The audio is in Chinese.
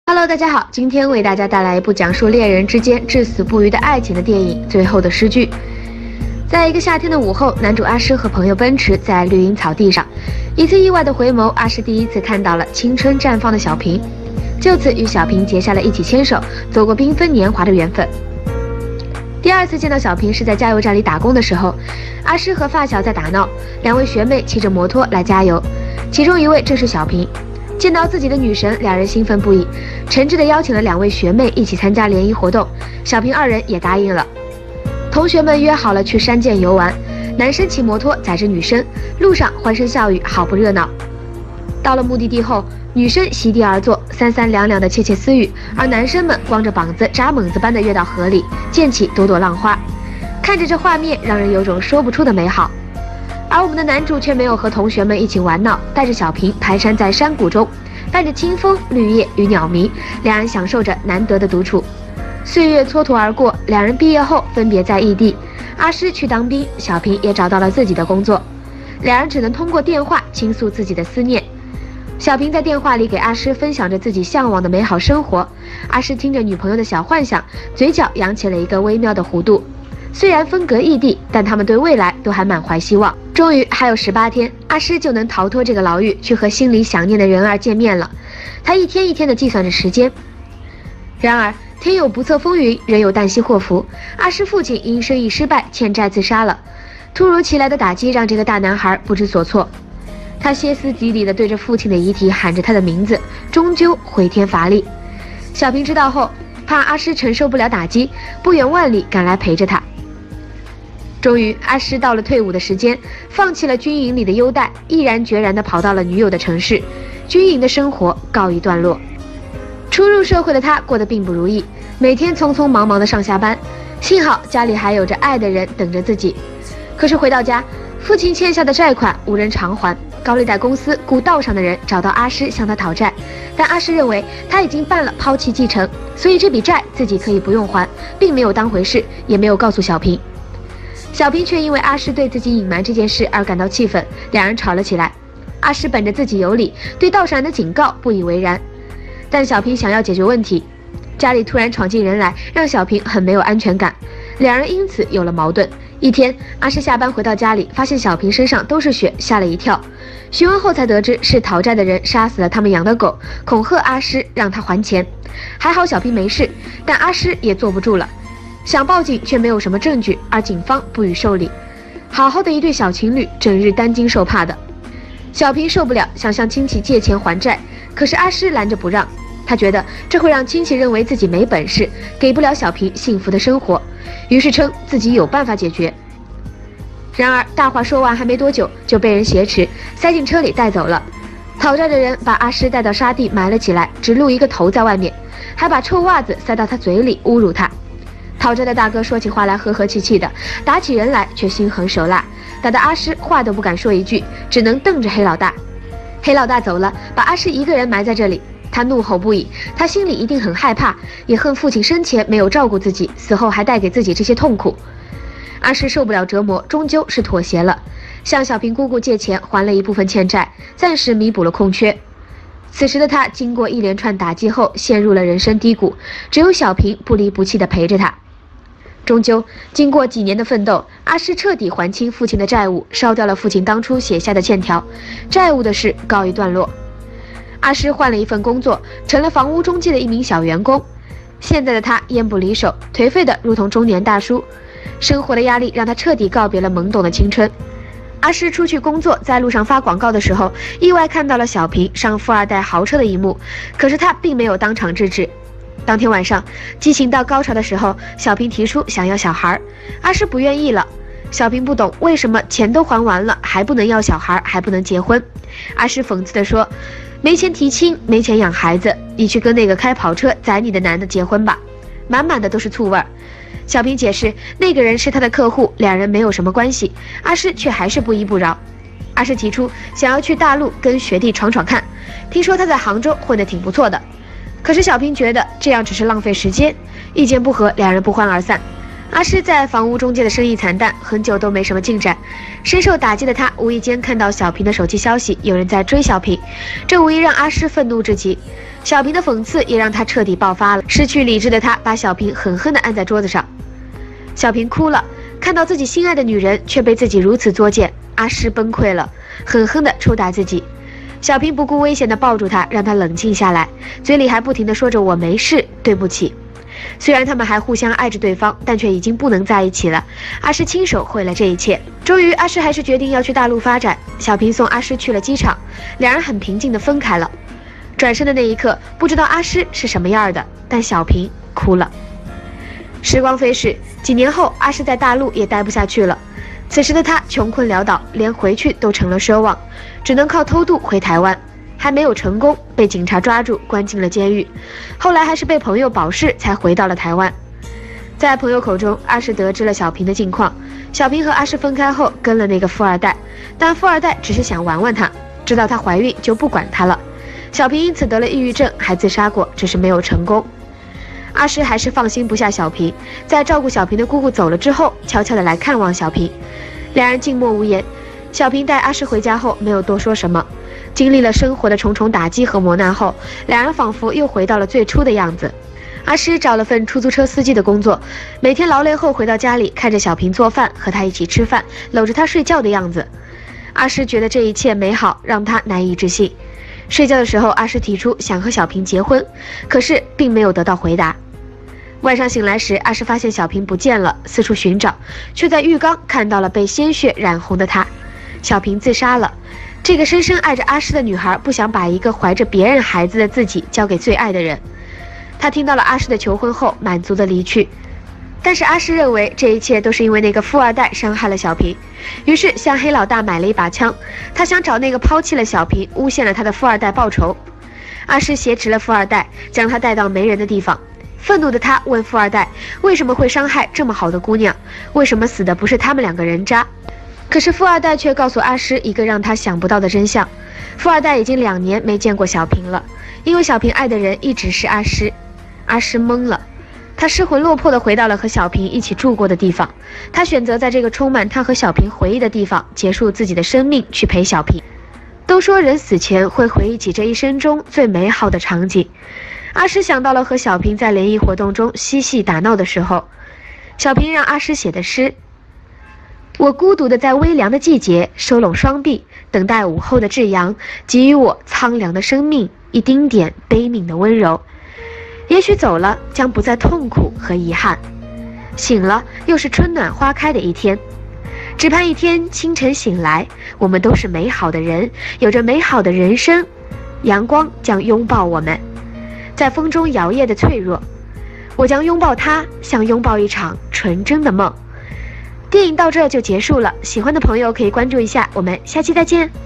Hello， 大家好，今天为大家带来一部讲述恋人之间至死不渝的爱情的电影《最后的诗句》。在一个夏天的午后，男主阿诗和朋友奔驰在绿荫草地上，一次意外的回眸，阿诗第一次看到了青春绽放的小平，就此与小平结下了一起牵手走过缤纷年华的缘分。第二次见到小平是在加油站里打工的时候，阿诗和发小在打闹，两位学妹骑着摩托来加油，其中一位正是小平。见到自己的女神，两人兴奋不已，诚挚地邀请了两位学妹一起参加联谊活动，小平二人也答应了。同学们约好了去山涧游玩，男生骑摩托载着女生，路上欢声笑语，好不热闹。到了目的地后，女生席地而坐，三三两两的窃窃私语，而男生们光着膀子扎猛子般的跃到河里，溅起朵朵浪花。看着这画面，让人有种说不出的美好。而我们的男主却没有和同学们一起玩闹，带着小平蹒跚在山谷中，伴着清风、绿叶与鸟鸣，两人享受着难得的独处。岁月蹉跎而过，两人毕业后分别在异地，阿诗去当兵，小平也找到了自己的工作，两人只能通过电话倾诉自己的思念。小平在电话里给阿诗分享着自己向往的美好生活，阿诗听着女朋友的小幻想，嘴角扬起了一个微妙的弧度。虽然分隔异地，但他们对未来都还满怀希望。终于还有18天，阿诗就能逃脱这个牢狱，去和心里想念的人儿见面了。他一天一天地计算着时间。然而天有不测风云，人有旦夕祸福。阿诗父亲因生意失败欠债自杀了，突如其来的打击让这个大男孩不知所措。他歇斯底里地对着父亲的遗体喊着他的名字，终究回天乏力。小平知道后，怕阿诗承受不了打击，不远万里赶来陪着他。终于，阿诗到了退伍的时间，放弃了军营里的优待，毅然决然地跑到了女友的城市，军营的生活告一段落。初入社会的他过得并不如意，每天匆匆忙忙地上下班，幸好家里还有着爱的人等着自己。可是回到家，父亲欠下的债款无人偿还，高利贷公司雇道上的人找到阿诗向他讨债，但阿诗认为他已经办了抛弃继承，所以这笔债自己可以不用还，并没有当回事，也没有告诉小平。小平却因为阿诗对自己隐瞒这件事而感到气愤，两人吵了起来。阿诗本着自己有理，对道上人的警告不以为然，但小平想要解决问题，家里突然闯进人来，让小平很没有安全感，两人因此有了矛盾。一天，阿诗下班回到家里，发现小平身上都是血，吓了一跳。询问后才得知是讨债的人杀死了他们养的狗，恐吓阿诗让他还钱。还好小平没事，但阿诗也坐不住了。想报警却没有什么证据，而警方不予受理。好好的一对小情侣，整日担惊受怕的。小平受不了，想向亲戚借钱还债，可是阿诗拦着不让。他觉得这会让亲戚认为自己没本事，给不了小平幸福的生活，于是称自己有办法解决。然而大话说完还没多久，就被人挟持，塞进车里带走了。讨债的人把阿诗带到沙地埋了起来，只露一个头在外面，还把臭袜子塞到他嘴里侮辱他。讨债的大哥说起话来和和气气的，打起人来却心狠手辣，打得阿诗话都不敢说一句，只能瞪着黑老大。黑老大走了，把阿诗一个人埋在这里，他怒吼不已，他心里一定很害怕，也恨父亲生前没有照顾自己，死后还带给自己这些痛苦。阿诗受不了折磨，终究是妥协了，向小平姑姑借钱还了一部分欠债，暂时弥补了空缺。此时的他经过一连串打击后，陷入了人生低谷，只有小平不离不弃地陪着他。终究，经过几年的奋斗，阿诗彻底还清父亲的债务，烧掉了父亲当初写下的欠条，债务的事告一段落。阿诗换了一份工作，成了房屋中介的一名小员工。现在的他烟不离手，颓废的如同中年大叔，生活的压力让他彻底告别了懵懂的青春。阿诗出去工作，在路上发广告的时候，意外看到了小平上富二代豪车的一幕，可是他并没有当场制止。当天晚上，激情到高潮的时候，小平提出想要小孩，阿诗不愿意了。小平不懂为什么钱都还完了，还不能要小孩，还不能结婚。阿诗讽刺地说：“没钱提亲，没钱养孩子，你去跟那个开跑车载你的男的结婚吧。”满满的都是醋味儿。小平解释，那个人是他的客户，两人没有什么关系。阿诗却还是不依不饶。阿诗提出想要去大陆跟学弟闯闯看，听说他在杭州混得挺不错的。可是小平觉得这样只是浪费时间，意见不合，两人不欢而散。 阿诗在房屋中介的生意惨淡，很久都没什么进展。深受打击的他无意间看到小平的手机消息，有人在追小平，这无疑让阿诗愤怒至极。小平的讽刺也让他彻底爆发了，失去理智的他把小平狠狠地按在桌子上。小平哭了，看到自己心爱的女人却被自己如此作践，阿诗崩溃了，狠狠地抽打自己。小平不顾危险地抱住他，让他冷静下来，嘴里还不停地说着我没事，对不起。虽然他们还互相爱着对方，但却已经不能在一起了。阿诗亲手毁了这一切。终于，阿诗还是决定要去大陆发展。小平送阿诗去了机场，两人很平静地分开了。转身的那一刻，不知道阿诗是什么样的，但小平哭了。时光飞逝，几年后，阿诗在大陆也待不下去了。此时的他穷困潦倒，连回去都成了奢望，只能靠偷渡回台湾。还没有成功，被警察抓住，关进了监狱。后来还是被朋友保释，才回到了台湾。在朋友口中，阿诗得知了小平的近况。小平和阿诗分开后，跟了那个富二代，但富二代只是想玩玩她，知道她怀孕就不管她了。小平因此得了抑郁症，还自杀过，只是没有成功。阿诗还是放心不下小平，在照顾小平的姑姑走了之后，悄悄地来看望小平。两人静默无言。小平带阿诗回家后，没有多说什么。经历了生活的重重打击和磨难后，两人仿佛又回到了最初的样子。阿诗找了份出租车司机的工作，每天劳累后回到家里，看着小平做饭，和他一起吃饭，搂着他睡觉的样子。阿诗觉得这一切美好，让他难以置信。睡觉的时候，阿诗提出想和小平结婚，可是并没有得到回答。晚上醒来时，阿诗发现小平不见了，四处寻找，却在浴缸看到了被鲜血染红的他。小平自杀了。这个深深爱着阿诗的女孩不想把一个怀着别人孩子的自己交给最爱的人。她听到了阿诗的求婚后，满足的离去。但是阿诗认为这一切都是因为那个富二代伤害了小平，于是向黑老大买了一把枪。他想找那个抛弃了小平、诬陷了他的富二代报仇。阿诗挟持了富二代，将他带到没人的地方。愤怒的他问富二代为什么会伤害这么好的姑娘，为什么死的不是他们两个人渣。可是富二代却告诉阿诗一个让他想不到的真相：富二代已经2年没见过小平了，因为小平爱的人一直是阿诗。阿诗懵了，他失魂落魄地回到了和小平一起住过的地方。他选择在这个充满他和小平回忆的地方结束自己的生命，去陪小平。都说人死前会回忆起这一生中最美好的场景。阿诗想到了和小平在联谊活动中嬉戏打闹的时候，小平让阿诗写的诗：我孤独地在微凉的季节收拢双臂，等待午后的至阳，给予我苍凉的生命一丁点悲悯的温柔。也许走了将不再痛苦和遗憾，醒了又是春暖花开的一天。只盼一天清晨醒来，我们都是美好的人，有着美好的人生。阳光将拥抱我们，在风中摇曳的脆弱，我将拥抱它，像拥抱一场纯真的梦。电影到这就结束了，喜欢的朋友可以关注一下，我们下期再见。